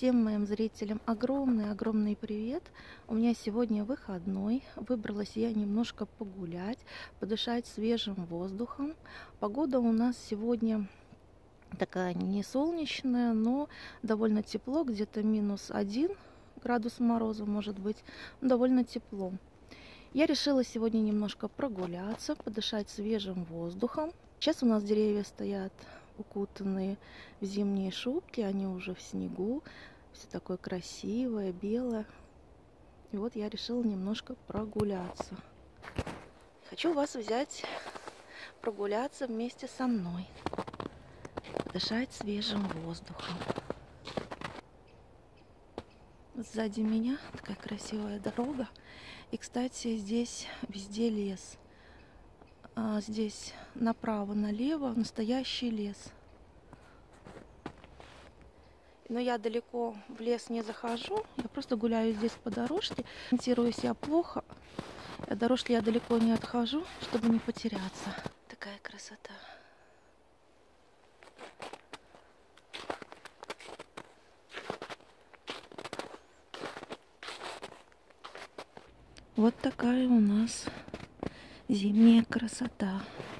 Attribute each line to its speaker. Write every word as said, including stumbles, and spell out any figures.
Speaker 1: Всем моим зрителям огромный-огромный привет! У меня сегодня выходной. Выбралась я немножко погулять, подышать свежим воздухом. Погода у нас сегодня такая не солнечная, но довольно тепло, где-то минус один градус мороза может быть, довольно тепло. Я решила сегодня немножко прогуляться, подышать свежим воздухом. Сейчас у нас деревья стоят укутанные в зимние шубки, они уже в снегу, все такое красивое, белое. И вот я решила немножко прогуляться. Хочу вас взять прогуляться вместе со мной, дышать свежим воздухом. Сзади меня такая красивая дорога. И, кстати, здесь везде лес. А здесь направо-налево настоящий лес. Но я далеко в лес не захожу. Я просто гуляю здесь по дорожке. Ориентируюсь я плохо. От дорожки я далеко не отхожу, чтобы не потеряться. Такая красота. Вот такая у нас зимняя красота.